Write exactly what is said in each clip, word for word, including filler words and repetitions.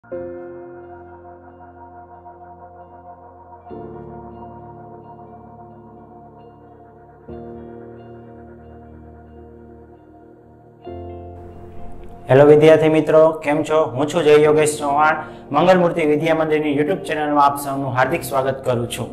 Hello विद्यार्थी मित्रों, केम छो? हूँ छुं जय योगेश चौहान। मंगलमूर्ति विद्या मंदिर ની YouTube ચેનલ માં આપ સૌનું હાર્દિક સ્વાગત કરું છું।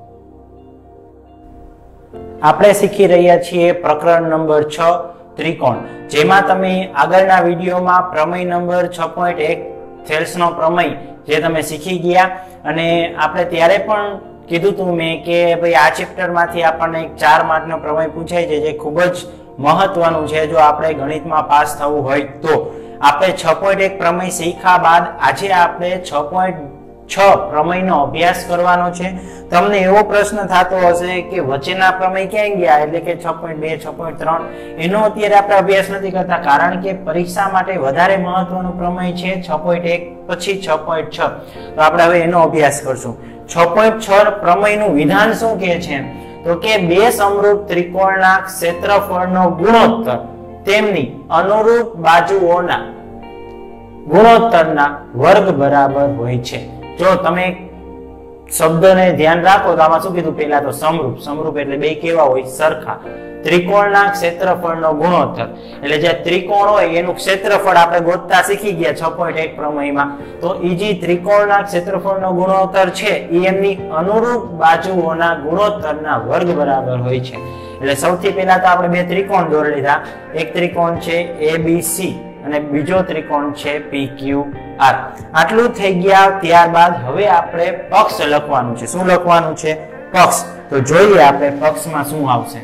આપણે શીખી રહ્યા છીએ પ્રકરણ નંબર છ ત્રિકોણ, જેમાં તમે આગળના વિડિયોમાં પ્રમેય નંબર છ પોઈન્ટ એક થેલ્સનો પ્રમેય જે તમે શીખી ગયા, અને આપણે ત્યારે પણ કીધું હતું મેં કે ભાઈ આ ચેપ્ટરમાંથી આપણને એક ચાર માર્કનો પ્રમેય પૂછાય છે, જે ખૂબ જ મહત્વનું છે જો આપણે ગણિતમાં પાસ થવું હોય તો। આપણે છ પોઈન્ટ એક પ્રમેય શીખ્યા બાદ આજે આપણે છ પોઈન્ટ છ પ્રમેયનો અભ્યાસ કરવાનો છે। તમને એવો પ્રશ્ન થતો હશે કે વચ્ચેના પ્રમેય ક્યાં ગયા, એટલે કે છ પોઈન્ટ બે, છ પોઈન્ટ ત્રણ, એનો અત્યારે આપણે અભ્યાસ નથી કરતા, કારણ કે પરીક્ષા માટે વધારે મહત્વનું પ્રમેય છે છ પોઈન્ટ એક પછી છ પોઈન્ટ છ। તો આપણે હવે એનો અભ્યાસ કરશું। છ પોઈન્ટ છ પ્રમેયનું વિધાન શું કહે છે? તો કે બે સમરૂપ ત્રિકોણના ક્ષેત્રફળનો ગુણોત્તર તેમની અનુરૂપ બાજુઓના ગુણોત્તરના વર્ગ બરાબર હોય છે। જો તમે શબ્દને ધ્યાન રાખો તો આમાં શું કીધું? પહેલા તો સમરૂપ, સમરૂપ એટલે બે કેવા હોય? સરખા। ત્રિકોણના ક્ષેત્રફળનો ગુણોત્તર એટલે જે ત્રિકોણ હોય એનું ક્ષેત્રફળ આપણે ગોતતા શીખી ગયા છ પોઈન્ટ એક પ્રમેયમાં। તો ઈ જે ત્રિકોણના ક્ષેત્રફળનો ગુણોત્તર છે એ એમની અનુરૂપ બાજુઓના ગુણોત્તરના વર્ગ બરાબર હોય છે। એટલે સૌથી પહેલા તો આપણે બે ત્રિકોણ દોરી લીધા। એક ત્રિકોણ છે એ બી સી અને બીજો ત્રિકોણ છે પી ક્યુ આર। આટલું થઈ ગયા, ત્યારબાદ હવે આપણે પક્ષ લખવાનું છે। શું લખવાનું છે? પક્ષ। તો જોઈએ આપણે પક્ષમાં શું આવશે।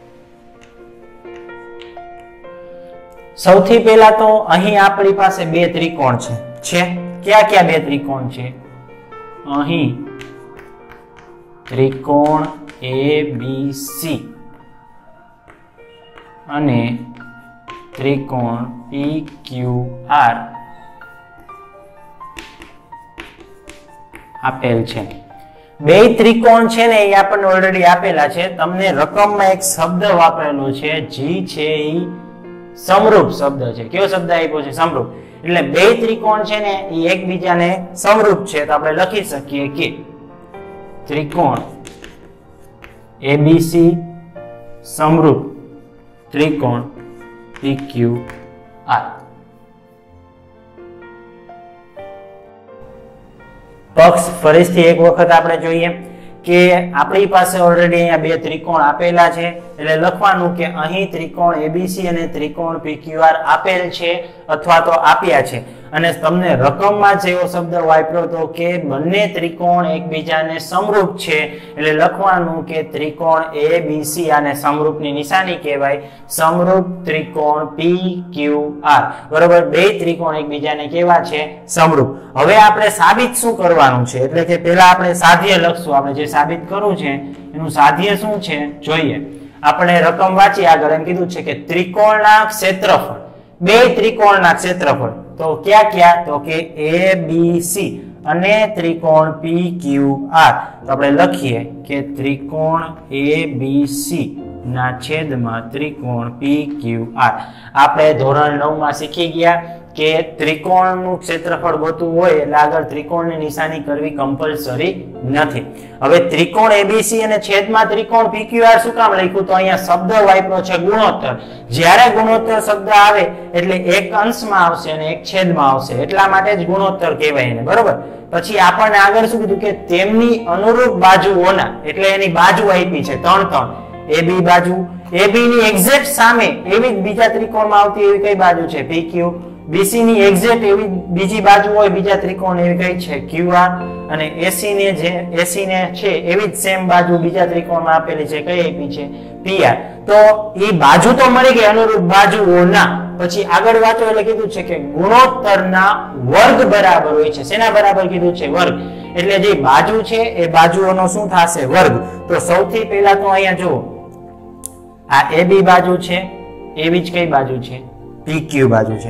સૌથી પહેલા તો અહીં આપણી પાસે બે ત્રિકોણ છે છે ક્યાં ક્યાં બે ત્રિકોણ છે? અહીં ત્રિકોણ એ બી સી અને ત્રિકોણ પી ક્યુ આર આપેલ છે। બે ત્રિકોણ છે ને એ આપણને ઓલરેડી આપેલા છે। તમને રકમમાં એક શબ્દ વાપરેલો છે, જી છે એ સમરૂપ શબ્દ છે। કયો શબ્દ આપ્યો છે? સમરૂપ। એટલે બે ત્રિકોણ છે ને એ એકબીજાને સમરૂપ છે, તો આપણે લખી શકીએ કે ત્રિકોણ એબીસી સમરૂપ ત્રિકોણ પી ક્યુ આર। પક્ષ ફરીથી એક વખત આપણે જોઈએ કે આપણી પાસે ઓલરેડી અહીંયા બે ત્રિકોણ આપેલા છે, એટલે લખવાનું કે અહીં ત્રિકોણ એબીસી અને ત્રિકોણ પીક્યુઆર આપેલ છે અથવા તો આપ્યા છે। અને તમને રકમમાં જેવો શબ્દ વાપર્યો તો કે બંને ત્રિકોણ એકબીજાને સમરૂપ છે, એટલે લખવાનું કે ત્રિકોણ એબીસી આને સમરૂપની નિશાની કહેવાય, સમરૂપ ત્રિકોણ પી ક્યુ આર। બરોબર, બે ત્રિકોણ એકબીજાને કેવા છે? સમરૂપ। હવે આપણે સાબિત શું કરવાનું છે? એટલે કે પહેલા આપણે સાધ્ય લખશું। આપણે જે સાબિત કરવું છે એનું સાધ્ય શું છે જોઈએ। આપણે રકમ વાંચી આગળ એમ કીધું છે કે ત્રિકોણના ક્ષેત્રફળ, બે ત્રિકોણના ક્ષેત્રફળ તો ક્યાં ક્યાં? તો કે એ બી સી અને ત્રિકોણ પી ક્યુ આર। તો આપણે લખીએ કે ત્રિકોણ એ બી સી ના છેદમાં ત્રિકોણ પી ક્યુ આર। આપણે ધોરણ નવ માં શીખી ગયા કે ત્રિકોણનું ક્ષેત્રફળ ગોતવું હોય એટલે આગળ ત્રિકોણની નિશાની કરવી કમ્પલસરી નથી। હવે ત્રિકોણ એબીસી અને છેદમાં ત્રિકોણ પીક્યુઆર શું કામ લખ્યું? તો અહીંયા શબ્દ વાપર્યો છે ગુણોત્તર। જ્યારે ગુણોત્તર શબ્દ આવે એટલે એક અંશમાં આવશે અને એક છેદમાં આવશે, એટલા માટે જ ગુણોત્તર કહેવાય એને। બરોબર, પછી આપણને આગળ શું કીધું કે તેમની અનુરૂપ બાજુઓના, એટલે એની બાજુ આપી છે ત્રણ ત્રણ, એબી બાજુ, એબી ની એક્ઝેક્ટ સામે એવી જ બીજા ત્રિકોણમાં આવતી એવી કઈ બાજુ છે? પીક્યુ। બીસી ની એક્ઝેક્ટ એવી બીજી બાજુ હોય બીજા ત્રિકોણ એવી કઈ છે? ક્યુઆર। અને એસી ને જે એસી ને છે એવી જ સેમ બાજુ બીજા ત્રિકોણમાં આપેલી છે, કઈ આપી છે? પીઆર। તો એ બાજુ તો મળી ગઈ, અનુરૂપ બાજુઓના। પછી આગળ વાંચો એટલે કીધું છે કે ગુણોત્તરના વર્ગ બરાબર હોય છે। શેના બરાબર કીધું છે? વર્ગ। એટલે જે બાજુ છે એ બાજુઓનો શું થશે? વર્ગ। તો સૌથી પહેલા તો અહીંયા જુઓ, આ એબી બાજુ છે, એવી જ કઈ બાજુ છે? પીક્યુ બાજુ છે।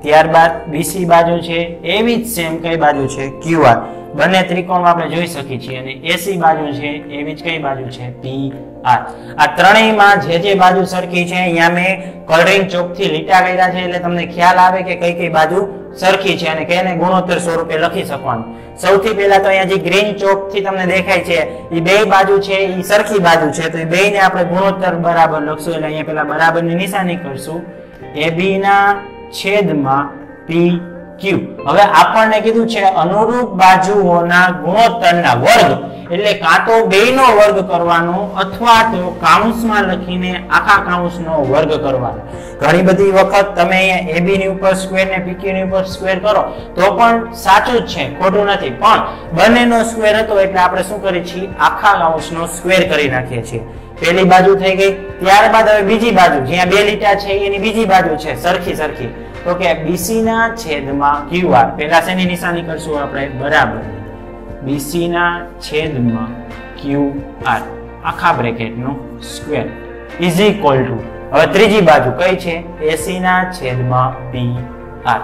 ત્યારબાદ બીસી બાજુ છે એવી જ સેમ કઈ બાજુ છે ક્યુઆર, બંને ત્રિકોણમાં આપણે જોઈ શકીએ છીએ, અને એસી બાજુ છે એવી જ કઈ બાજુ છે પીઆર. આ ત્રણેયમાં જે જે બાજુ સરખી છે અહીંયા મેં કલરિંગ ચોકથી લીટા કર્યા છે એટલે તમને ખ્યાલ આવે કે કઈ કઈ બાજુ સરખી છે અને કેને ગુણોત્તર સ્વરૂપે લખી શકવાનું. સૌથી પહેલા તો અહીંયા જે ગ્રીન ચોક થી તમને દેખાય છે એ બે બાજુ છે એ સરખી બાજુ છે, તો એ બેયને આપણે ગુણોત્તર બરાબર લખશું. એટલે અહીંયા પેલા બરાબરની નિશાની કરશું, એબી ના છેદમાં પી ક્યુ. હવે આપણને કીધું છે અનુરૂપ બાજુઓના ગુણોત્તરના વર્ગ, એટલે કાં તો બેયનો વર્ગ કરવાનો અથવા તો કાઉન્સમાં લખીને આખા કાઉન્સનો વર્ગ કરવાનો. ઘણી બધી વખત તમે અહીંયા એબી ની ઉપર સ્ક્વેર ને પીક્યુ ની ઉપર સ્ક્વેર કરો તો પણ સાચું જ છે, ખોટું નથી, પણ બંનેનો સ્ક્વેર હતો એટલે આપણે શું કરીએ છીએ આખા કાઉન્સનો સ્ક્વેર કરી નાખીએ છીએ. પહેલી બાજુ થઈ ગઈ. ત્યારબાદ હવે બીજી બાજુ જ્યાં બે લીટા છે એની બીજી બાજુ છે સરખી સરખી, તો કે બીસી ના છેદમાં ક્યુઆર. પહેલા શેની નિશાની કરશું આપણે બરાબર, બીસી ના છેદમાં ક્યુઆર આખા બ્રેકેટનો સ્ક્વેર ઇઝ ઇક્વલ ટુ, હવે ત્રીજી બાજુ કઈ છે એસી ના છેદમાં પીઆર,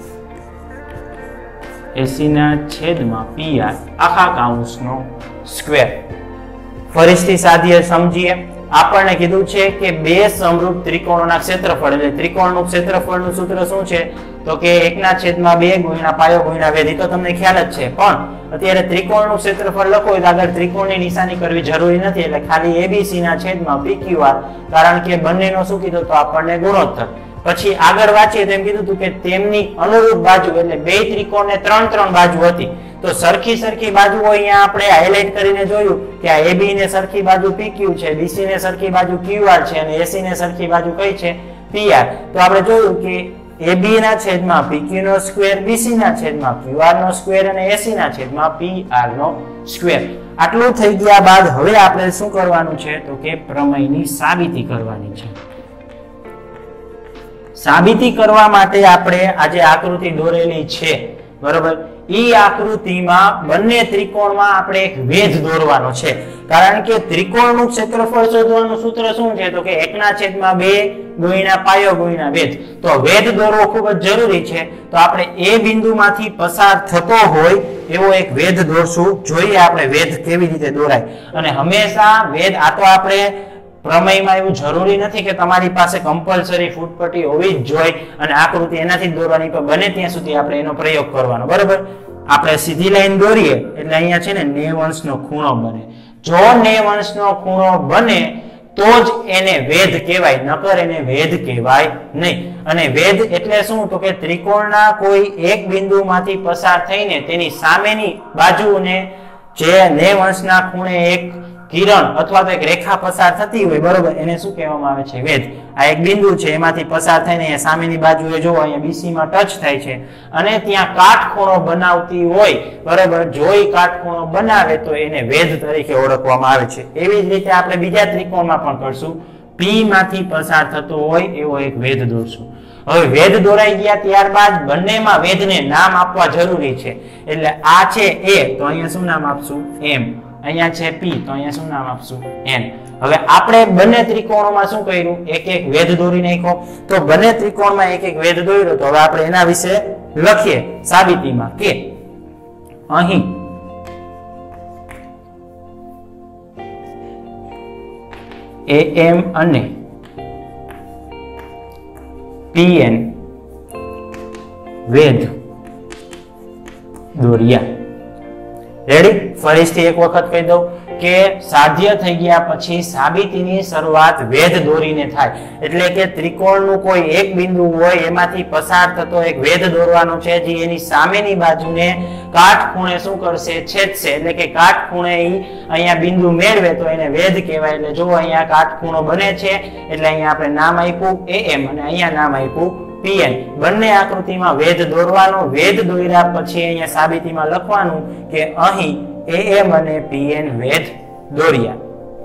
એસી ના છેદમાં પીઆર આખા કાઉન્સનો સ્ક્વેર. ફરીથી સાધ્ય સમજીએ. આપણને કીધું છે કે બે સમરૂપ ત્રિકોણોના ક્ષેત્રફળ, એટલે ત્રિકોણનું ક્ષેત્રફળનું સૂત્ર શું છે તો કે એકના છેદમાં બે ગુણ્યા પાયો ગુણ્યા વેધ. એ તો તમને ખ્યાલ જ છે, પણ અત્યારે ત્રિકોણનું ક્ષેત્રફળ લખો હોય તો આગળ ત્રિકોણની નિશાની કરવી જરૂરી નથી, એટલે ખાલી એબીસી ના છેદમાં પીક્યુઆર, કારણ કે બંનેનો શું કીધું તો આપણને ગુણોત્તર. પછી આગળ વાંચીએ તો એમ કીધું હતું કે તેમની અનુરૂપ બાજુ, એટલે બે ત્રિકોણને ત્રણ ત્રણ બાજુ હતી, તો સરખી સરખી બાજુઓ અહીંયા આપણે હાઇલાઇટ કરીને જોયું કે આ એબી ને સરખી બાજુ પીક્યુ છે, બીસી ને સરખી બાજુ ક્યુઆર છે અને એસી ને સરખી બાજુ કઈ છે પીઆર. તો આપણે જોયું કે એબી ના છેદમાં પીક્યુ નો સ્ક્વેર, બીસી ના છેદમાં ક્યુઆર નો સ્ક્વેર અને એસી ના છેદમાં પીઆર નો સ્ક્વેર. આટલું થઈ ગયા બાદ હવે આપણે શું કરવાનું છે તો કે પ્રમેયની સાબિતી કરવાની છે. સાબિતી કરવા માટે આપણે આજે આકૃતિ દોરેલી છે બરોબર, ઈ આકૃતિમાં બંને ત્રિકોણમાં આપણે એક વેધ દોરવાનો છે, કારણ કે ત્રિકોણનું ક્ષેત્રફળ શોધવાનું સૂત્ર શું છે તો કે એકના છેદમાં બે ગુણ્યા પાયો ગુણ્યા વેધ. તો વેધ દોરવો ખૂબ જ જરૂરી છે, તો આપણે એ બિંદુમાંથી પસાર થતો હોય એવો એક વેધ દોરશું. જોઈએ આપણે વેધ કેવી રીતે દોરાય. અને હંમેશા વેધ, આ તો આપણે પ્રમેયમાં એવું જરૂરી નથી કે તમારી પાસે કમ્પલસરી ફૂટપટ્ટી હોવી જ જોઈએ અને આકૃતિ એનાથી જ દોરવાની, પણ બને ત્યાં સુધી આપણે એનો પ્રયોગ કરવાનો બરોબર. આપણે સીધી લાઈન દોરીએ એટલે અહીંયા છે ને નેવ અંશનો ખૂણો બને. જો નેવ અંશનો ખૂણો બને તો જ એને વેધ કહેવાય, નકર એને વેધ કહેવાય નહીં. અને વેધ એટલે શું તો કે ત્રિકોણના કોઈ એક બિંદુમાંથી પસાર થઈને તેની સામેની બાજુને જે નેવ અંશના ખૂણે એક કિરણ અથવા તો એક રેખા પસાર થતી હોય બરોબર, એને શું કહેવામાં આવે છે વેધ. આ એક બિંદુ છે એમાંથી પસાર થઈને અહીંયા સામેની બાજુએ જો અહીંયા બીસી માં ટચ થાય છે અને ત્યાં કાટખૂણો બનાવતી હોય બરોબર, જો એ કાટખૂણો બનાવે તો એને વેધ તરીકે ઓળખવામાં આવે છે. એવી જ રીતે આપણે બીજા ત્રિકોણમાં પણ કરશું, પી માંથી પસાર થતો હોય એવો એક વેધ દોરશું. હવે વેધ દોરાઈ ગયા ત્યારબાદ બંનેમાં વેધને નામ આપવા જરૂરી છે, એટલે આ છે એ તો અહીંયા શું નામ આપશું એમ, અહીંયા છે પી તો અહીંયા શું નામ આપશું એન. હવે આપણે બંને ત્રિકોણોમાં શું કર્યું એક એક વેધ દોરી નાખ્યો, તો બંને ત્રિકોણમાં એક એક વેધ દોર્યો, તો હવે આપણે એના વિશે લખીએ સાબિતીમાં કે અહીં એમ અને પીએન વેધ દોર્યા. રેડી? ફરીથી એક વખત કહી દઉં કે સાધ્ય થઈ ગયા પછી સાબિતીની શરૂઆત વેધ દોરીને થાય, એટલે કે ત્રિકોણનું કોઈ એક બિંદુ હોય એમાંથી પસાર થતો એક વેધ દોરવાનો છે, જે એની સામેની બાજુને કાટખૂણે શું કરશે છેદશે, એટલે કે કાટખૂણે અહીંયા બિંદુ મેળવે તો એને વેધ કહેવાય. એટલે જો અહીંયા કાટખૂણો બને છે એટલે અહીંયા આપણે નામ આપ્યું એમ અને અહીંયા નામ આપ્યું પીએન. બંને આકૃતિમાં વેધ દોરવાનો, વેધ દોર્યા પછી અહીંયા સાબિતીમાં લખવાનું કે અહીં એમ અને પીએન વેધ દોર્યા.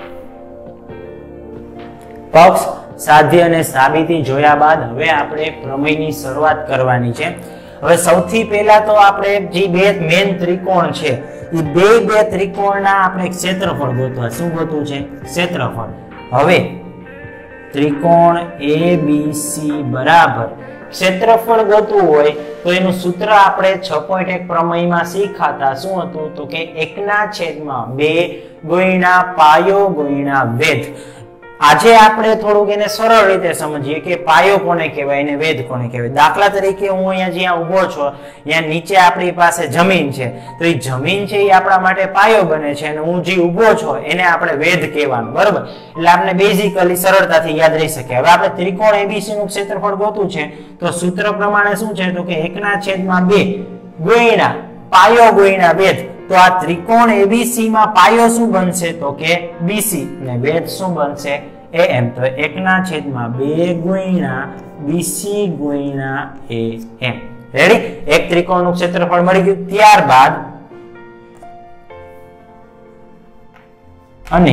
પક્ષ, સાધ્ય અને સાબિતી જોયા બાદ હવે આપણે પ્રમેયની શરૂઆત કરવાની છે. હવે સૌથી પહેલા તો આપણે જે બે મેઇન ત્રિકોણ છે એ બે બે ત્રિકોણના આપણે ક્ષેત્રફળ ગોતવા. શું ગોતવું છે? ક્ષેત્રફળ. હવે ત્રિકોણ એ બી સી બરાબર ક્ષેત્રફળ ગોતવું હોય તો એનું સૂત્ર આપણે છ પોઈન્ટ એક પ્રમેયમાં શીખાતા શું હતું તો કે એકના છેદમાં બે ગુણ્યા પાયો ગુણ્યા વેધ. આજે આપણે થોડુંક એને સરળ રીતે સમજીએ કે પાયો કોને કહેવાય અને વેધ કોને કહેવાય. દાખલા તરીકે હું અહીંયા જ્યાં ઊભો છું ત્યાં નીચે આપણી પાસે જમીન છે, તો એ જમીન છે એ આપણા માટે પાયો બને છે અને હું જે ઊભો છું એને આપણે વેધ કહેવાનું, બરોબર. એટલે આપણે બેઝિકલી સરળતાથી યાદ રહી શકે. હવે આપણે ત્રિકોણ એબીસી નું ક્ષેત્રફળ ગોતવું છે તો સૂત્ર પ્રમાણે શું છે તો કે એકના છેદમાં બે ગુણ્યા પાયો ગુણ્યા વેધ. તો આ ત્રિકોણ એબીસી માં પાયો શું બનશે તો કે બીસી અને વેધ શું બનશે એએમ. તો એકના છેદમાં બે ગુણ્યા બીસી ગુણ્યા એએમ. રેડી? એક ત્રિકોણનું ક્ષેત્રફળ મળી ગયું. ત્યારબાદ અને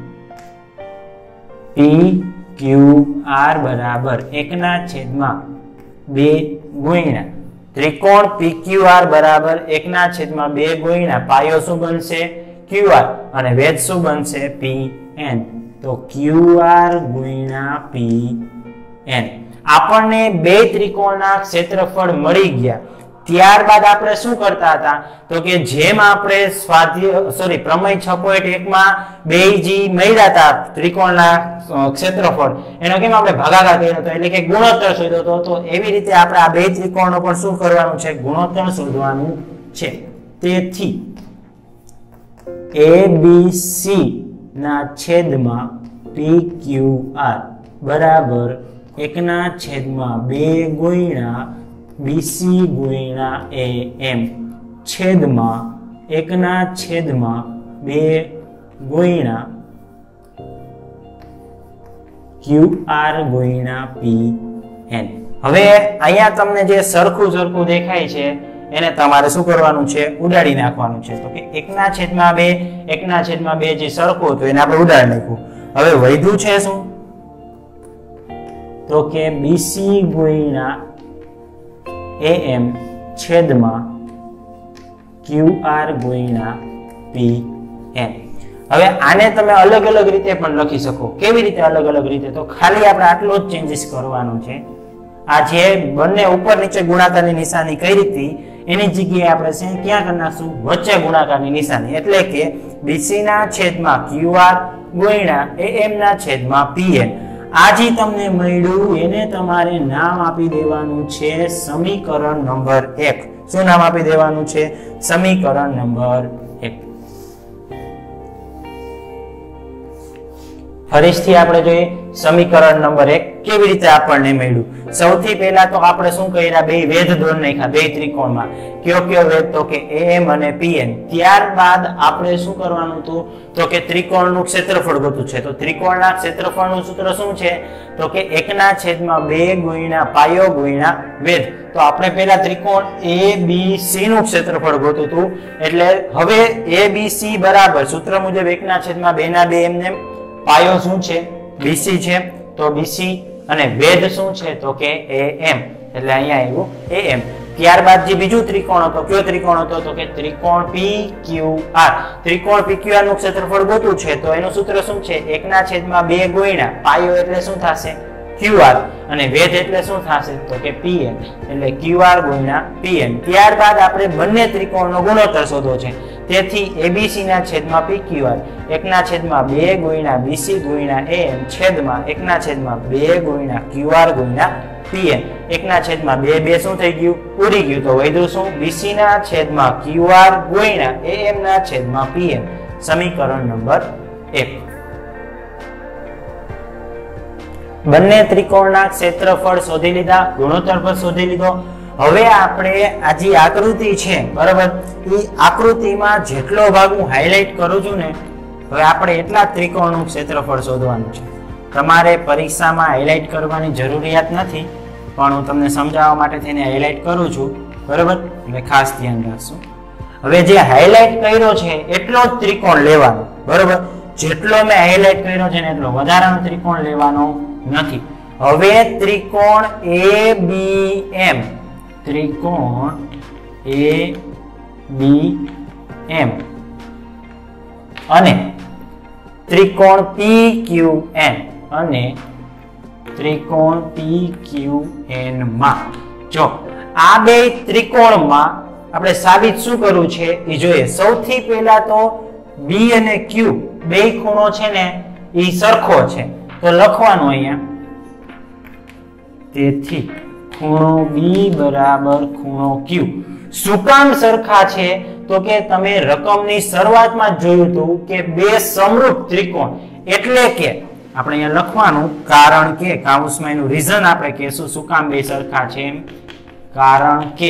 પી ક્યુ આર બરાબર એકના છેદમાં બે ગુણ્યા ત્રિકોણ પીક્યુઆર બરાબર એકના છેદમાં બે ગુણ્યા પાયો શું બનશે ક્યુઆર અને વેધ શું બનશે પીએન. તો ક્યુઆર ગુણ્યા પીએન. આપણને બે ત્રિકોણના ક્ષેત્રફળ મળી ગયા. ત્યારબાદ આપણે શું કરતા હતા તો કે જેમ આપણે સ્વાધ્યાય સોરી પ્રમેય છ પોઈન્ટ એક માં બે જી મળ્યા હતા ત્રિકોણના ક્ષેત્રફળ એનો કેમ આપણે ભાગાકાર કર્યો હતો એટલે કે ગુણોત્તર શોધ્યો હતો. તો એવી રીતે આપણે આ બે ત્રિકોણનો પણ શું કરવાનું છે ગુણોત્તર શોધવાનું છે. તેથી એ બી સી ના છેદમાં પી ક્યુ આર બરાબર એકના છેદમાં બે ગુણ્યા બીસી ગુણ્યા એ એમ છેદમાં એકના છેદમાં બે ગુણ્યા ક્યુ આર ગુણ્યા પી એન. હવે અહીંયા તમને જે સરખું સરખું દેખાય છે એને તમારે શું કરવાનું છે ઉડાડી નાખવાનું છે. તો કે એકના છેદમાં બે એકના છેદમાં બે જે સરખું હતું એને આપણે ઉડાડી નાખ્યું. હવે વધ્યું છે શું તો કે બીસી ગુણ્યા એમ છેદમાં ક્યુઆર ગુણ્યા પીએન. હવે આને તમે અલગ અલગ રીતે પણ લખી શકો. કેવી રીતે અલગ અલગ રીતે? તો ખાલી આપણે આટલો જ ચેન્જીસ કરવાનો છે. આ જે બંને ઉપર નીચે ગુણાકારની નિશાની કઈ રીતે એની જગ્યાએ આપણે ક્યાં કરી નાખશું વચ્ચે ગુણાકારની નિશાની. એટલે કે બીસી ના છેદમાં ક્યુઆર ગુણ્યા એમ ના છેદમાં પીએન. આ જે તમને મળ્યું એને તમારે નામ આપી દેવાનું છે સમીકરણ નંબર એક. શું નામ આપી દેવાનું છે સમીકરણ નંબર એક. ફરીથી આપણે જોઈએ સમીકરણ નંબર એક કેવી રીતે આપણને મળ્યું. સૌથી પહેલા તો આપણે શું કર્યા બે વેધ દોર નાખ્યા બે ત્રિકોણમાં. કયો કયો વેધ તો કે એમ અને પીએન. ત્યારબાદ આપણે શું કરવાનું હતું તો કે ત્રિકોણનું ક્ષેત્રફળ ગોતવું છે. તો ત્રિકોણના ક્ષેત્રફળનું સૂત્ર શું છે તો કે એકના છેદમાં બે ગુણ્યા પાયો ગુણ્યા વેધ. તો આપણે પહેલા ત્રિકોણ એ બી સી નું ક્ષેત્રફળ ગોતું હતું. એટલે હવે એ બી સી બરાબર સૂત્ર મુજબ એકના છેદમાં બે ના બે એમને પાયો શું છે બીસી છે તો બીસી અને વેધ શું છે તો કે એમ. એટલે અહીંયા આવ્યું એમ. ત્યારબાદ જે બીજું ત્રિકોણ હતો કયો ત્રિકોણ હતો તો કે ત્રિકોણ પી ક્યુ આર. ત્રિકોણ પી ક્યુ આર નું ક્ષેત્રફળ ગોતવું છે તો એનું સૂત્ર શું છે એકના છેદમાં બે ગુણ્યા પાયો એટલે શું થશે ક્યુઆર અને વેધ એટલે શું થશે તો કે પીએન. એટલે ક્યુઆર ગુણ્યા પીએન. ત્યારબાદ આપણે બંને ત્રિકોણનો ગુણોત્તર શોધવો છે. તેથી એબીસી ના છેદમાં પીક્યુઆર એકના છેદમાં બે ગુણ્યા બીસી ગુણ્યા એમ છેદમાં એકના છેદમાં બે ગુણ્યા ક્યુઆર ગુણ્યા પીએન. એકના છેદમાં બે બે શું થઈ ગયું ઉડી ગયું. તો વધ્યું શું બીસી ના છેદમાં ક્યુઆર ગુણ્યા એમ ના છેદમાં પીએન. સમીકરણ નંબર એક. બંને ત્રિકોણના ક્ષેત્રફળ શોધી લીધા, ગુણોત્તર પણ શોધી લીધો. હવે આપણે આ જે આકૃતિ છે બરાબર એ આકૃતિમાં જેટલો ભાગ હું હાઇલાઇટ કરું છું ને હવે આપણે એટલા ત્રિકોણનું ક્ષેત્રફળ શોધવાનું છે. તમારે પરીક્ષામાં હાઇલાઇટ કરવાની જરૂરિયાત નથી પણ હું તમને સમજાવવા માટે થઈને હાઇલાઇટ કરું છું બરાબર. એટલે ખાસ ધ્યાન રાખજો. હવે જે હાઇલાઇટ કર્યો છે એટલો જ ત્રિકોણ લેવાનો બરાબર. જેટલો મેં હાઇલાઇટ કર્યો છે ને એટલો વધારાનો ત્રિકોણ લેવાનો નથી. હવે ત્રિકોણ એ બી એમ ત્રિકોણ એ બી એમ અને ત્રિકોણ પી ક્યુ એન અને ત્રિકોણ પી ક્યુ એન માં જો આ બે ત્રિકોણમાં આપણે સાબિત શું કરવું છે એ જોઈએ. સૌથી પહેલા તો બી અને ક્યુ બે ખૂણો છે ને એ સરખો છે તો લખવાનું અહીંયા તેથી ખૂણો બી બરાબર ખૂણો ક્યુ. શું કામ સરખા છે તો કે તમે રકમની શરૂઆતમાં જોયું હતું કે બે સમરૂપ ત્રિકોણ એટલે કે આપણે અહીંયા લખવાનું કારણ કે કૌંસમાં એનું રીઝન આપણે કહેશું શું કામ બે સરખા છે એમ. કારણ કે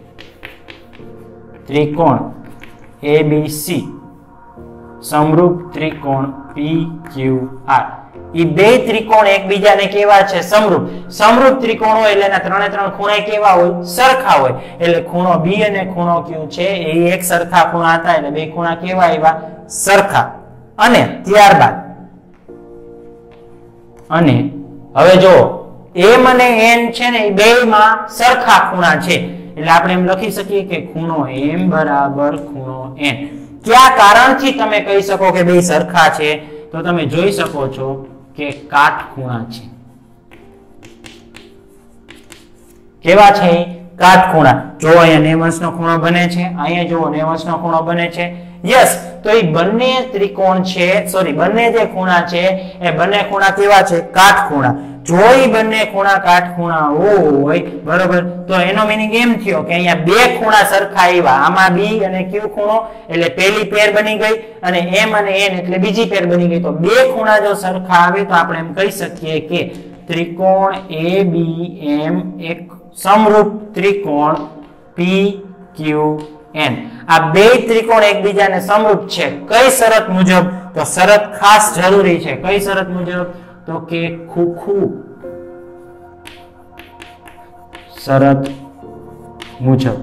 ત્રિકોણ એ બી સી સમરૂપ ત્રિકોણ પી ક્યુ આર એ બે ત્રિકોણ એકબીજાને કેવા છે સમરૂપ. સમરૂપ ત્રિકોણ હોય એટલે એના ત્રણે ત્રણ ખૂણા કેવા હોય સરખા હોય એટલે ખૂણો બી અને ખૂણો ક્યુ છે એ એક સરખા ખૂણા હતા એટલે બે ખૂણા કેવા આવ્યા સરખા. અને ત્યારબાદ અને હવે જો એમ અને એન છે ને એ બેયમાં સરખા ખૂણા છે એટલે આપણે એમ લખી શકીએ કે ખૂણો એમ બરાબર ખૂણો એન. કયા કારણથી તમે કહી શકો કે બે સરખા છે તો તમે જોઈ શકો છો કે કાટખૂણા છે. કેવા છે કાટખૂણા. જો અહીંયા નેવંશ નો ખૂણો બને છે અહીંયા જો નેવંશ નો ખૂણો બને છે. યસ તો એ બંને ત્રિકોણ છે સોરી બંને જે ખૂણા છે એ બંને ખૂણા કેવા છે કાટખૂણા. જો એ બંને ખૂણા કાટખૂણા હોય બરોબર તો એનો મીનિંગ એમ થયો કે અહીંયા બે ખૂણા સરખા આવ્યા. આમાં બી અને ક્યુ ખૂણો એટલે પહેલી પેર બની ગઈ અને એમ અને એન એટલે બીજી પેર બની ગઈ. તો બે ખૂણા જો સરખા આવે તો આપણે એમ કહી શકીએ કે ત્રિકોણ એ બી એમ એક સમરૂપ ત્રિકોણ પી ક્યુ એન. આ બે ત્રિકોણ એકબીજાને સમરૂપ છે કઈ શરત મુજબ તો શરત ખાસ જરૂરી છે. કઈ શરત મુજબ તો કે ખૂખુ શરત મુજબ.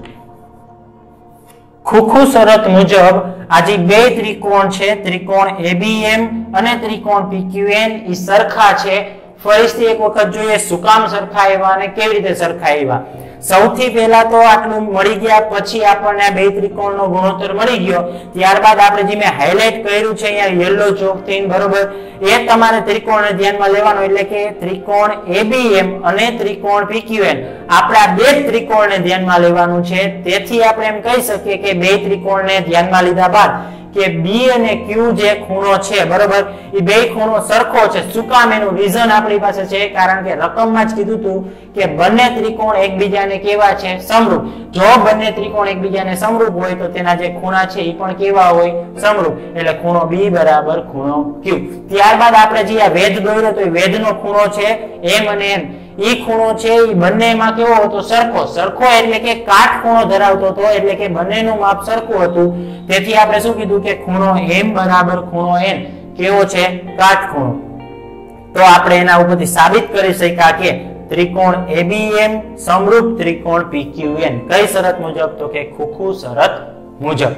ખૂખુ શરત મુજબ આજે બે ત્રિકોણ છે ત્રિકોણ એ બી એમ અને ત્રિકોણ પી ક્યુ એન એ સરખા છે. ફરીથી એક વખત જોઈએ શું કામ સરખા આવ્યા અને કેવી રીતે સરખા આવ્યા. સૌથી પહેલા તો આટલું મળી ગયા પછી આપણને બે ત્રિકોણનો ગુણોત્તર મળી ગયો. ત્યારબાદ આપણે જે મેં હાઇલાઇટ કર્યું છે અહીંયા યલો ચોક થઈને બરોબર એ તમારે ત્રિકોણને ધ્યાનમાં લેવાનો એટલે કે ત્રિકોણ એ બી એમ અને ત્રિકોણ પી ક્યુ એન આપણે આ બે ત્રિકોણને ધ્યાનમાં લેવાનું છે. તેથી આપણે એમ કહી શકીએ કે બે ત્રિકોણને ધ્યાનમાં લીધા બાદ કે બી અને ક્યુ જે ખૂણો છે બરોબર એ બે ખૂણો સરખો છે. શું કામ એનું રીઝન આપણી પાસે છે કારણ કે રકમમાં જ કીધું હતું કે બંને ત્રિકોણ એકબીજાને કેવા છે સમરૂપ. જો બંને ત્રિકોણ એકબીજાને સમરૂપ હોય તો તેના જે ખૂણા છે એ પણ કેવા હોય સમરૂપ એટલે ખૂણો બી બરાબર ખૂણો ક્યુ. ત્યારબાદ આપણે જે આ વેધ દોર્યો તો એ વેધનો ખૂણો છે એમ અને એન એ ખૂણો છે એ બંનેમાં કેવો હતો સરખો. સરખો એટલે કે કાટખૂણો ધરાવતો હતો એટલે કે બંનેનું માપ સરખું હતું. તેથી આપણે શું કીધું કે ખૂણો એમ બરાબર ખૂણો એન કેવો છે કાટખૂણો. તો આપણે એના ઉપરથી સાબિત કરી શક્યા કે ત્રિકોણ એ બી એમ સમરૂપ ત્રિકોણ પી ક્યુ એન. કઈ શરત મુજબ તો કે ખૂખુ શરત મુજબ.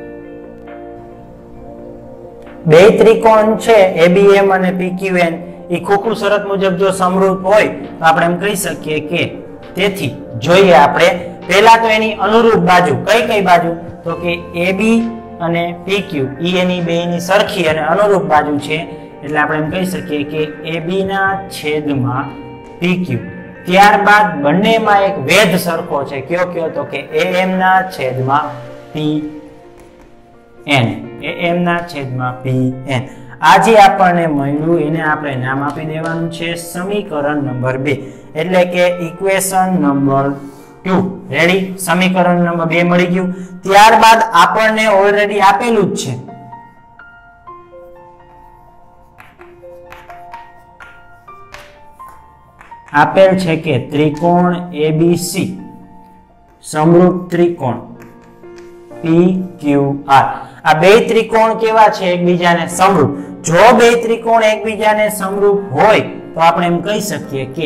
બે ત્રિકોણ છે એ બી એમ અને પી ક્યુ એન એ ખૂખુ શરત મુજબ જો સમરૂપ હોય તો આપણે એમ કહી શકીએ કે તેથી જોઈએ આપણે પહેલા તો એની અનુરૂપ બાજુ કઈ કઈ બાજુ તો કે એ બી અને પી ક્યુ ઈ એની બેની સરખી અને અનુરૂપ બાજુ છે એટલે આપણે એમ કહી શકીએ કે એ બી ના છેદમાં પી ક્યુ. ત્યારબાદ બંનેમાં એક વેધ સરખો છે કયો કયો તો કે એ એમ ના છેદમાં પી એન. એ એમ ના છેદમાં પી એન. આજે આપણને મળ્યું એને આપણે નામ આપી દેવાનું છે સમીકરણ નંબર બે એટલે કે ઇક્વેશન નંબર ટુ. રેડી. સમીકરણ નંબર બે મળી ગયું. ત્યારબાદ આપણને ઓલરેડી આપેલું જ છે આપેલ છે કે ત્રિકોણ એ બી સી સમરૂપ ત્રિકોણ પી ક્યુ આર. આ બે ત્રિકોણ કેવા છે એકબીજાને સમરૂપ. જો બે ત્રિકોણ એકબીજાને સમરૂપ હોય તો આપણે એમ કહી શકીએ કે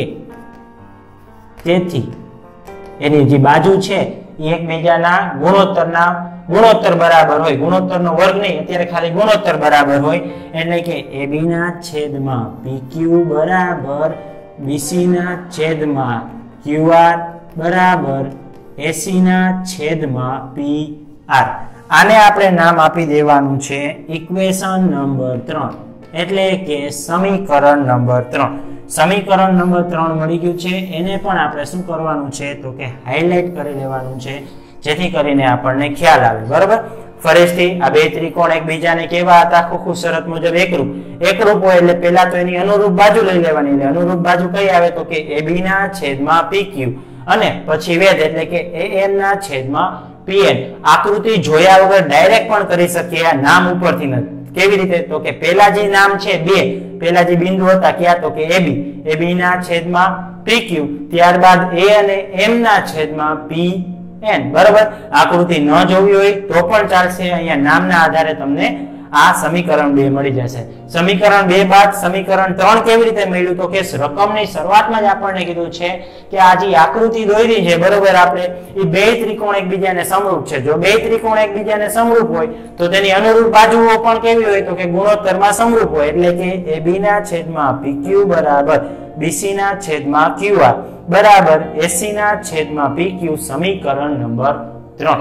તેથી એની જે બાજુ છે એ એકબીજાના ગુણોત્તરના ગુણોત્તર બરાબર હોય. ગુણોત્તરનો વર્ગ નહીં અત્યારે ખાલી ગુણોત્તર બરાબર હોય એટલે કે એ બી ના છેદમાં પી ક્યુ બરાબર બીસી ના છેદમાં ક્યુ આર બરાબર એસી ના છેદમાં પી આર. આને આપણે નામ આપી દેવાનું છે ઇક્વેશન નંબર ત્રણ એટલે કે સમીકરણ નંબર ત્રણ. સમીકરણ નંબર ત્રણ મળી ગયું છે, એને પણ આપણે શું કરવાનું છે તો કે હાઇલાઇટ કરી લેવાનું છે, જેથી કરીને આપણને ખ્યાલ આવે. બરોબર, ફરીથી આ બે ત્રિકોણ એકબીજાને કેવા હતા? ખૂબ શરત મુજબ એકરૂપ. એકરૂપ હોય એટલે પહેલા તો એની અનુરૂપ બાજુ લઈ લેવાની. એટલે અનુરૂપ બાજુ કઈ આવે તો કે એ બી ના છેદમાં પી ક્યુ અને પછી વેધ એટલે કે એ એમ ના છેદમાં પી એન. આકૃતિ જોયા વગર ડાયરેક્ટ પણ કરી શકીએ, આ નામ ઉપરથી નથી. કેવી રીતે તો કે પહેલા જે નામ છે બે, પહેલા જે બિંદુ હતા ક્યાં તો કે એ બી, એ બી ના છેદમાં પી ક્યુ, ત્યારબાદ એ અને એમ ના છેદમાં પી એન. બરોબર, આકૃતિ ન જોવી હોય તો પણ ચાલશે, અહીંયા નામના આધારે તમને આ સમીકરણ બે મળી જશે. સમીકરણ બે બાદ સમીકરણ ત્રણ કેવી રીતે મળ્યું તો કે રકમની શરૂઆતમાં જ આપણને કીધું છે કે આ જે આકૃતિ દોરી છે, બરોબર, આપણે એ બે ત્રિકોણ એકબીજાને સમરૂપ છે. જો બે ત્રિકોણ એકબીજાને સમરૂપ હોય તો તેની અનુરૂપ બાજુઓ પણ કેવી હોય તો કે ગુણોત્તરમાં સમરૂપ હોય. એટલે કે એ બી ના છેદમાં પી ક્યુ બરાબર બીસી ના છેદમાં ક્યુ આર બરાબર એસી ના છેદમાં પી ક્યુ. સમીકરણ નંબર ત્રણ.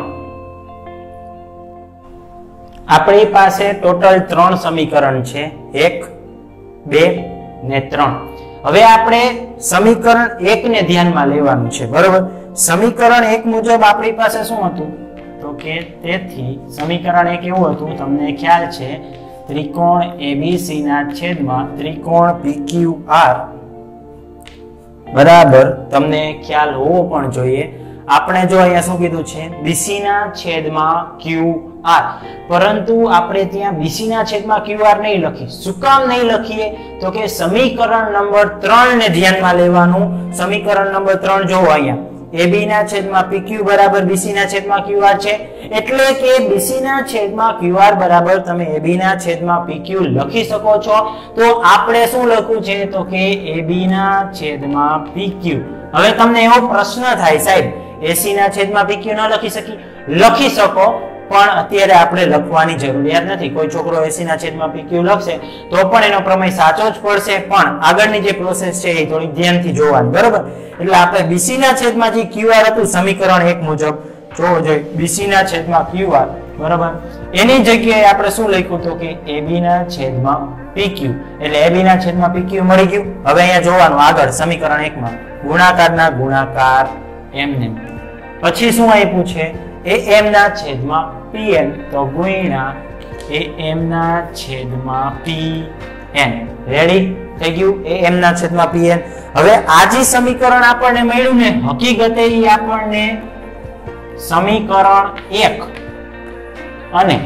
આપણી પાસે ટોટલ ત્રણ સમીકરણ છે, એક, બે ને ત્રણ. હવે આપણે સમીકરણ એક ને ધ્યાનમાં લેવાનું છે. બરોબર, સમીકરણ એક મુજબ આપણી પાસે શું હતું તો કે તેથી સમીકરણ એક એવું હતું, તમને ખ્યાલ છે, ત્રિકોણ એબીસી ના છેદમાં ત્રિકોણ પીક્યુ આર બરાબર, તમને ખ્યાલ હોવો પણ જોઈએ. આપણે જો અહીંયા શું કીધું છે બીસી ના છેદમાં ક્યુ આર, પરંતુ આપણે ત્યાં બીસી ના છેદમાં ક્યુ આર નહીં લખી. શું કામ નહીં લખીએ તો કે સમીકરણ નંબર ત્રણ ને ધ્યાનમાં લેવાનું. સમીકરણ નંબર ત્રણ જોવો અહીંયા, એબી ના છેદમાં પીક્યુ બરાબર બીસી ના છેદમાં ક્યુ આર છે, એટલે કે બીસી ના છેદમાં ક્યુ આર બરાબર તમે એબી ના છેદમાં પીક્યુ લખી શકો છો. તો આપણે શું લખવું છે તો કે એબી ના છેદમાં પીક્યુ. હવે તમને એવો પ્રશ્ન થાય, સાહેબ એસી ના છેદમાં પીક્યુ ન લખી શકી? લખી શકો, પણ અત્યારે આપણે લખવાની જરૂરિયાત નથી. કોઈ છોકરો એસી ના છેદમાં પીક્યુ લખશે તો પણ એનો પ્રમેય સાચો જ પડશે, પણ આગળની જે પ્રોસેસ છે એ થોડી ધ્યાનથી જોવાની. બરોબર, એટલે આપણે બીસી ના છેદમાં જે ક્યુ આર હતું સમીકરણ એક મુજબ જોવો જોઈએ, બીસી ના છેદમાં ક્યુ આર બરોબર, એની જગ્યાએ આપણે શું લખ્યું તો કે એબી ના છેદમાં પીક્યુ. એટલે એબી ના છેદમાં પીક્યુ મળી ગયું. હવે અહીંયા જોવાનું આગળ સમીકરણ એક માં ગુણાકારના ગુણાકાર એમને, પછી શું આપ્યું છે એ એમ ના છેદમાં પી એન, તો ગુણ્યા એ એમ ના છેદમાં પી એન. રેડી થઈ ગયું, એ એમ ના છેદમાં પી એન. હવે આ જે સમીકરણ આપણને મળ્યું ને, હકીકતે એ આપણને સમીકરણ એક અને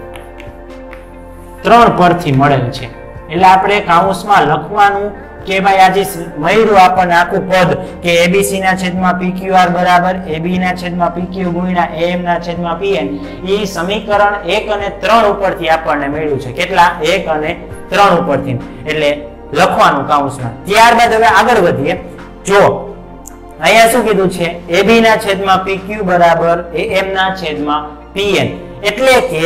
ત્રણ પરથી મળેલ છે. એટલે આપણે કાઉન્સમાં લખવાનું કે ભાઈ આજે મળ્યું આપણને આખું પદ કે એબીસી ના છેદમાં પીક્યુઆર બરાબર એબી ના છેદમાં પીક્યુ ગુણ્યા એમ ના છેદમાં પીએન. એ સમીકરણ એક અને ત્રણ ઉપરથી આપણને મળ્યું છે. કેટલા? એક અને ત્રણ ઉપરથી. એટલે લખવાનું કાઉન્સમાં. ત્યારબાદ હવે આગળ વધીએ. જો અહીંયા શું કીધું છે, એબી ના છેદમાં પીક્યુ બરાબર એમ ના છેદમાં પીએન. એટલે કે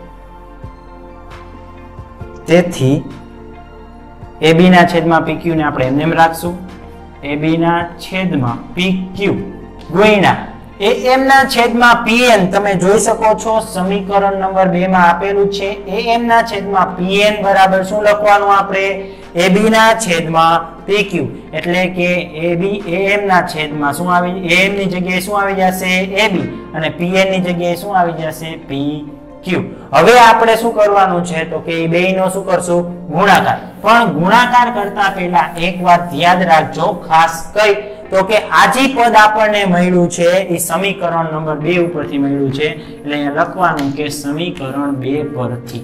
તેથી એબી ના છેદમાં પીક્યુ ને આપણે એમને એમ રાખશું. એબી ના છેદમાં પીક્યુ ગુણ્યા એમ ના છેદમાં પીએન. તમે જોઈ શકો છો સમીકરણ નંબર બે માં આપેલું છે. એમ ના છેદમાં પીએન બરાબર શું લખવાનું આપણે? એબી ના છેદમાં પીક્યુ. એટલે કે એબી એમ ના છેદમાં શું આવી, એમ ની જગ્યાએ શું આવી જશે? એબી, અને પીએન ની જગ્યાએ શું આવી જશે? પી ક્યુ. હવે આપણે શું કરવાનું છે તો કે એ બેયનો શું કરશું? ગુણાકાર. પણ ગુણાકાર કરતા પહેલા એક વાત યાદ રાખજો, ખાસ કઈ તો કે આજી પદ આપણને મળ્યું છે એ સમીકરણ નંબર બે ઉપરથી મળ્યું છે. એટલે અહીંયા લખવાનું કે સમીકરણ બે પરથી.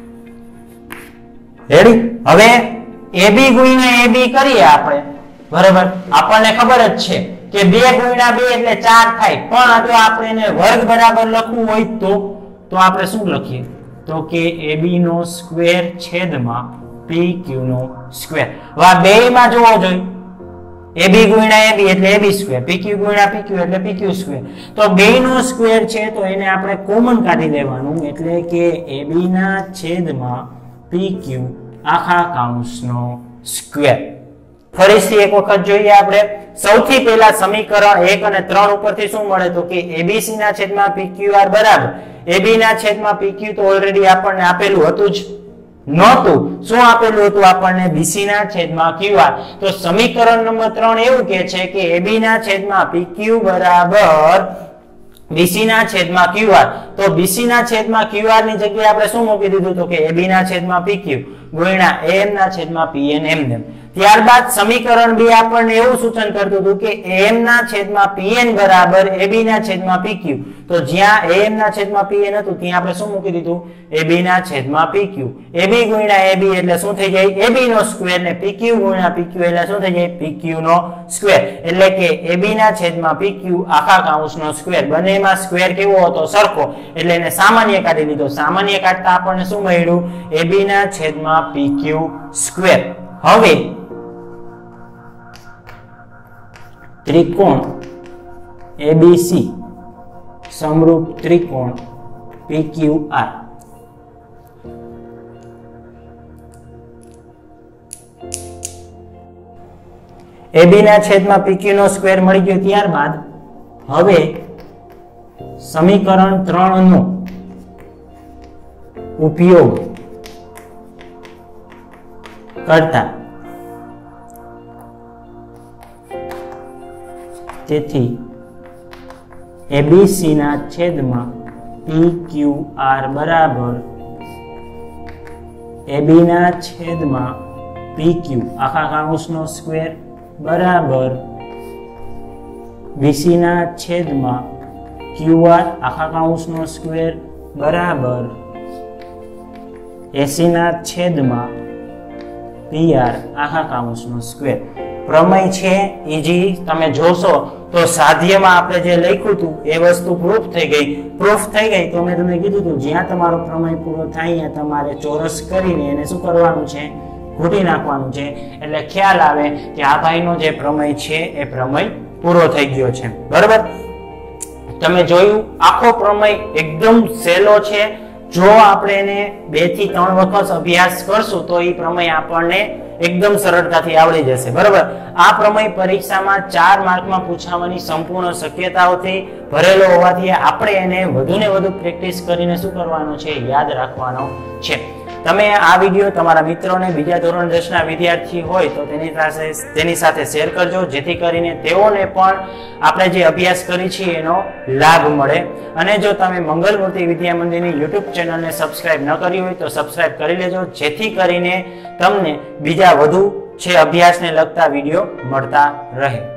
રેડી? હવે એબી ગુણ્યા એબી કરીએ આપણે, બરાબર? આપણને ખબર જ છે કે બે ગુણ્યા બે એટલે ચાર થાય. પણ જો આપણે એને વર્ગ બરાબર લખવું હોય તો તો આપણે શું લખીએ તો કે એબી નો સ્ક્વેર છેદમાં પીક્યુ નો સ્ક્વેર. હવે આ બેયમાં જોવો જોઈએ, એબી ગુણ્યા એબી એટલે એબી સ્ક્વેર, પીક્યુ ગુણ્યા પીક્યુ એટલે પીક્યુ સ્ક્વેર. તો બેયનો સ્ક્વેર છે તો એને આપણે કોમન કાઢી લેવાનું. એટલે કે એબી ના છેદમાં પીક્યુ આખા કૌંસનો સ્ક્વેર. ફરીથી એક વખત જોઈએ આપણે. સૌથી પહેલા સમીકરણ એક અને ત્રણ ઉપરથી શું મળે તો કે એબીસી ના છેદમાં પીક્યુઆર બરાબર એબી ના છેદમાં પીક્યુ તો ઓલરેડી આપણને આપેલું હતું જ, નહોતું. શું આપેલું હતું આપણને? બીસી ના છેદમાં ક્યુઆર. તો સમીકરણ નંબર ત્રણ એવું કહે છે કે એબી ના છેદમાં પીક્યુ બરાબર બીસી ના છેદમાં ક્યુઆર. તો બીસી ના છેદમાં ક્યુઆર ની જગ્યાએ આપણે શું મૂકી દીધું? તો કે એબી ના છેદમાં પીક્યુ ગુણ્યા એમ ના છેદમાં પીએન એમ. ત્યારબાદ સમીકરણ બે આપણને એવું સૂચન કરતું હતું કે એમ ના છેદમાં પીએન બરાબર એબી ના છેદમાં પીક્યુ. તો જ્યાં એમ ના છેદમાં પીએન હતું ત્યાં આપણે શું મૂકી દીધું? એબી ના છેદમાં પીક્યુ. એબી ગુણ્યા એબી એટલે શું થઈ જાય? એબી નો સ્ક્વેર. ને પીક્યુ ગુણ્યા પીક્યુ એટલે શું થઈ જાય? પીક્યુ નો સ્ક્વેર. એટલે કે એબી ના છેદમાં પીક્યુ આખા કૌંસનો સ્ક્વેર. બંનેમાં સ્ક્વેર કેવો હતો? સરખો. એટલે એને સામાન્ય કાઢી લીધો. સામાન્ય કાઢતા આપણને શું મળ્યું? એબી ના છેદમાં પીક્યુ સ્ક્વેર. હવે ત્રિકોણ એબીસી સમરૂપ ત્રિકોણ પીક્યુઆર. એબી ના છેદમાં પીક્યુ નો સ્ક્વેર મળી ગયો. ત્યારબાદ હવે સમીકરણ ત્રણ નો ઉપયોગ કરતા તેથી એબીસી ના છેદમાં પીક્યુઆર બરાબર એબી ના છેદમાં પીક્યુ આખા કૌંસનો સ્ક્વેર બરાબર બીસી ના છેદમાં ક્યુઆર આખા કૌંસનો સ્ક્વેર બરાબર એસી ના છેદમાં પીઆર આખા કૌંસનો સ્ક્વેર. પ્રમેય છે ઈજી તમે જોશો તો સાધ્યમાં આપણે જે લખ્યું હતું એ વસ્તુ પ્રૂફ થઈ ગઈ. પ્રૂફ થઈ ગઈ તો મેં તમને કીધું હતું જ્યાં તમારો પ્રમેય પૂરો થાય ત્યાં તમારે ચોરસ કરીને એને શું કરવાનું છે? ઘૂંટી નાખવાનું છે. એટલે ખ્યાલ આવે કે આ ભાઈનો જે પ્રમેય છે એ પ્રમેય પૂરો થઈ ગયો છે. બરાબર? તમે જોયું આખો પ્રમેય એકદમ સહેલો છે. જો આપણે એને બે થી ત્રણ વખત અભ્યાસ કરશું તો એ પ્રમેય આપણને એકદમ સરળતાથી આવડી જશે. બરાબર? આ પ્રમેય પરીક્ષામાં ચાર માર્કમાં પૂછાવાની સંપૂર્ણ શક્યતાઓથી ભરેલો હોવાથી આપણે એને વધુ ને વધુ પ્રેક્ટિસ કરીને શું કરવાનો છે? યાદ રાખવાનો છે. તમે આ વિડીયો તમારા મિત્રોને બીજા ધોરણ દસ ના વિદ્યાર્થી હોય તો તેની સાથે તેની સાથે શેર કરજો, જેથી કરીને તેઓને પણ આપણે જે અભ્યાસ કરી છે એનો લાભ મળે. અને જો તમે મંગલમૂર્તિ વિદ્યા મંદિરની યુટ્યુબ ચેનલને સબસ્ક્રાઇબ ન કરી હોય તો સબસ્ક્રાઇબ કરી લેજો, જેથી કરીને તમને બીજા વધુ છે અભ્યાસને લગતા વિડીયો મળતા રહે.